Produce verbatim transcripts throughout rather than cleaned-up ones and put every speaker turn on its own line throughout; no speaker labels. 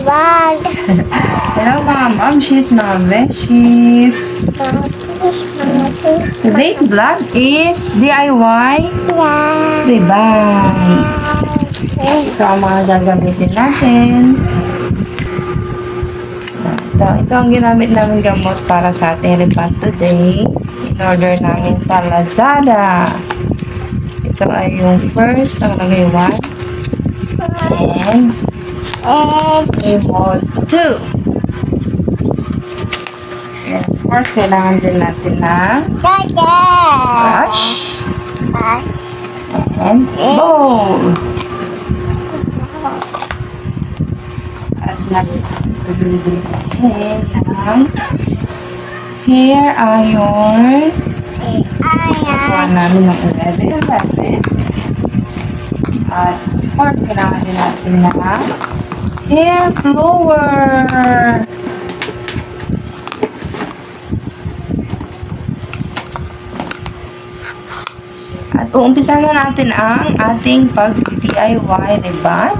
bag.
Hello, Mom. She's Mom. She's... Today's vlog is D I Y Ribay. Ito ang mga gagamitin natin. Ito, ito ang ginamit namin gamot para sa ating ribbon today. In-order namin sa Lazada. Ito ay yung first, ang lagay one. And, and remote two. And of course, kailangan din natin na brush.
Brush.
And bowl. At nagbibigay natin ng hair iron. Nakuha namin ng eleven eleven. At of course, kailangan din natin na hair blower. At uumpisan na natin ang ating pag-D I Y ribbon.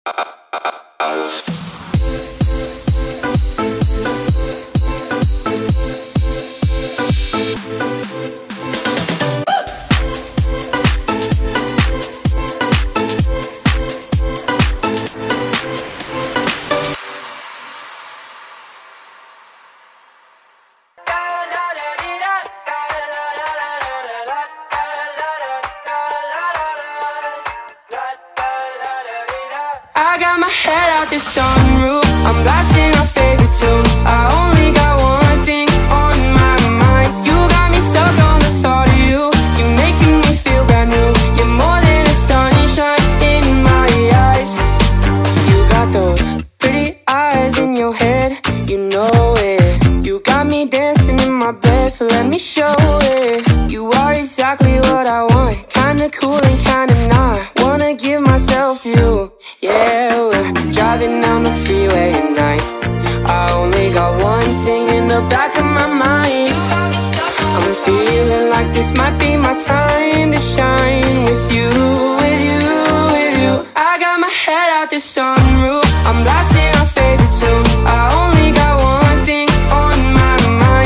I got my head out the sunroof, I'm blasting our favorite tunes. I only got one thing on my mind. You got me stuck on the thought of you. You're making me feel brand new. You're more than a sunshine in my eyes. You got those pretty eyes in your head, you know it. You got me dancing in my bed, so let me show it. You are exactly what I want, kinda cool and kinda not. Wanna give myself to you. Yeah, we're driving down the freeway at night. I only got one thing in the back of my mind. I'm feeling like this might be my time to shine. With you, with you, with you. I got my head out the sunroof, I'm blasting our favorite tunes. I only got one thing on my mind.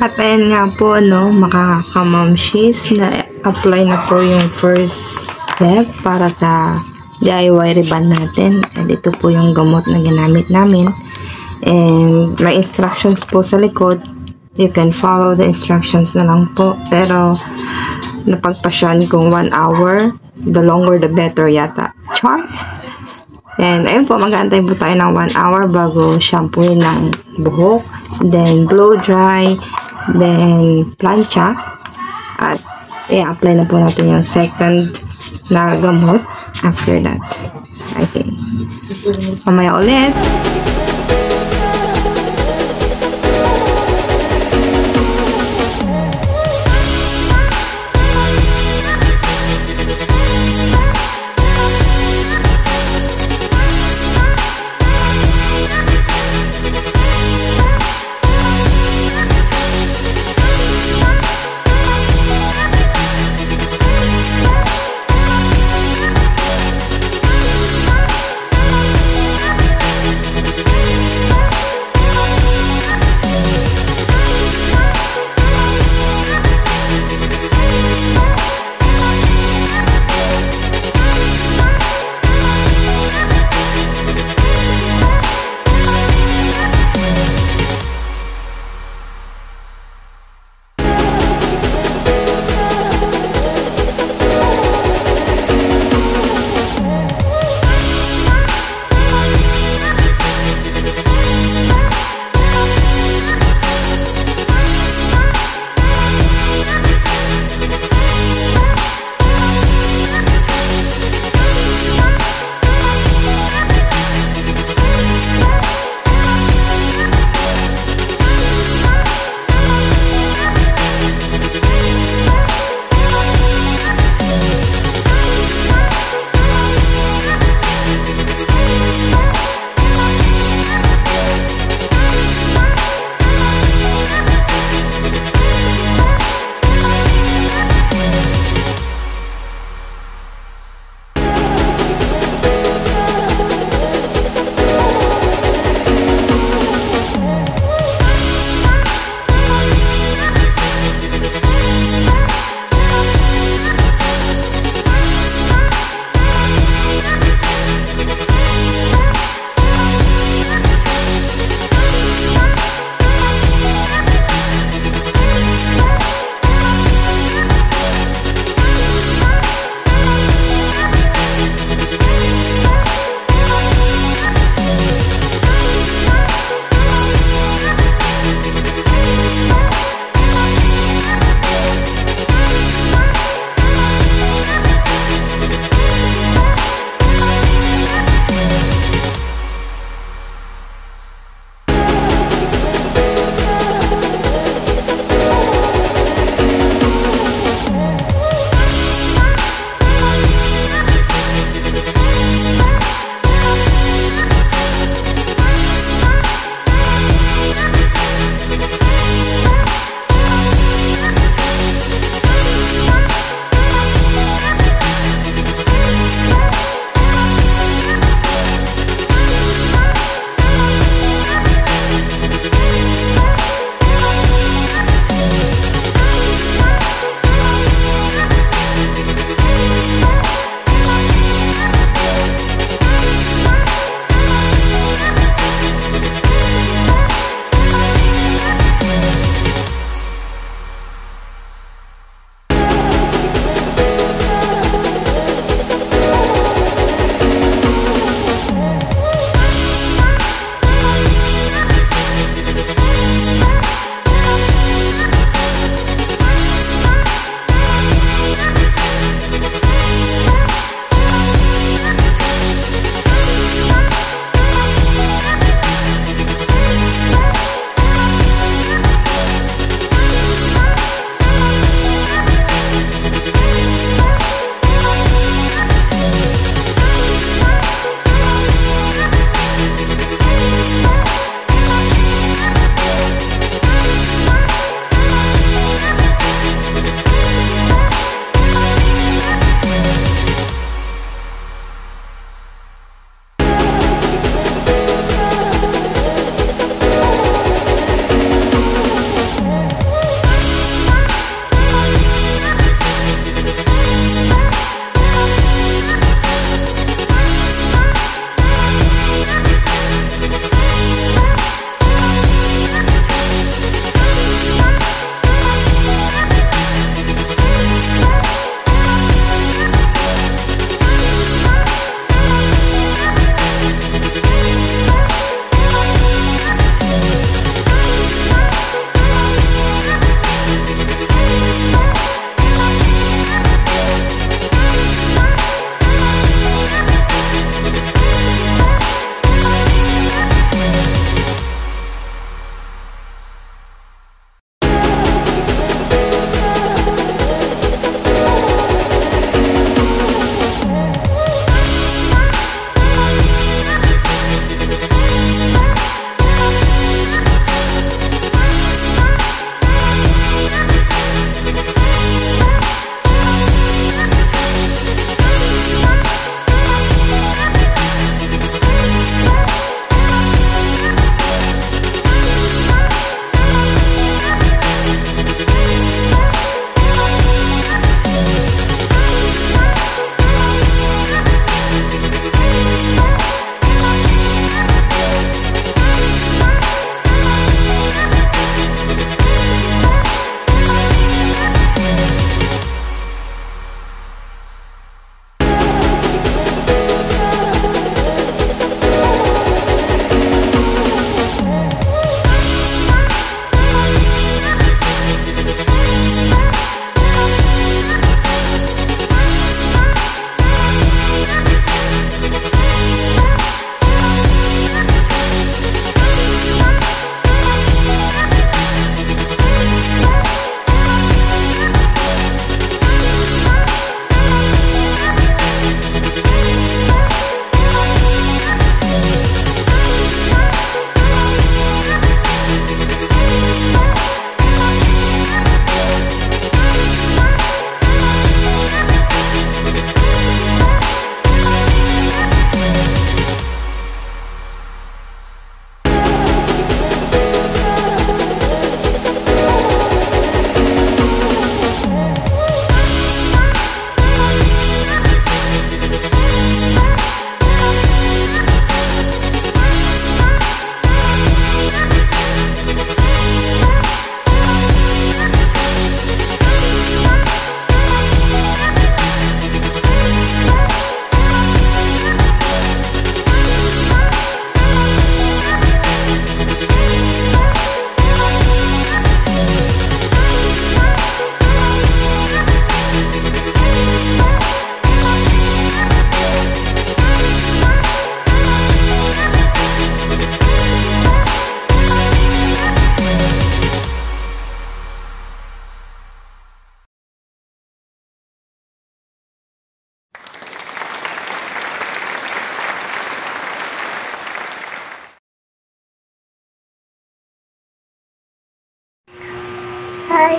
At ayan nga po, no, makakamamshis, na-apply na po yung first step para sa D I Y ribbon natin. And ito po yung gamot na ginamit namin. And may instructions po sa likod. You can follow the instructions na lang po. Pero, napagpasyan kung one hour. The longer, the better yata. Char! And, ayun po, mag-aantay po tayo ng one hour bago shampooin ng buhok. Then, blow dry. Then, plancha. At, i-apply na po natin yung second na gamot after that. Okay. Mamaya ulit.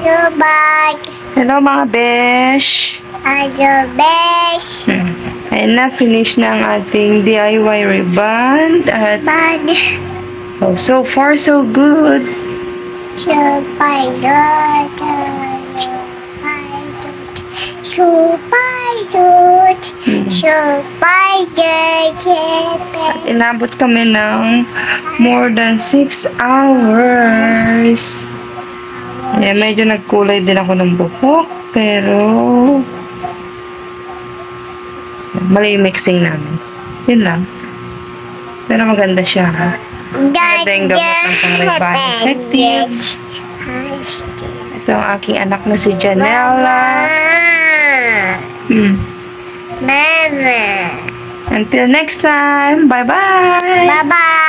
Bye.
Hello mga besh!
Hello, best.
Hmm. Ayun na, finish na ang ating D I Y ribbon. At
Bye.
oh, so far, so good.
Super good. Super good. Super good.
At inabot kami ng more than six hours. Yeah, medyo nagkulay din ako ng buhok, pero mali yung mixing namin. Yun lang. Pero maganda siya, ha? Maganda yung gamot ng pang-ribbon effective. Ito ang aking anak na si Janella. Hmm.
Mama.
Until next time, bye-bye!
Bye-bye.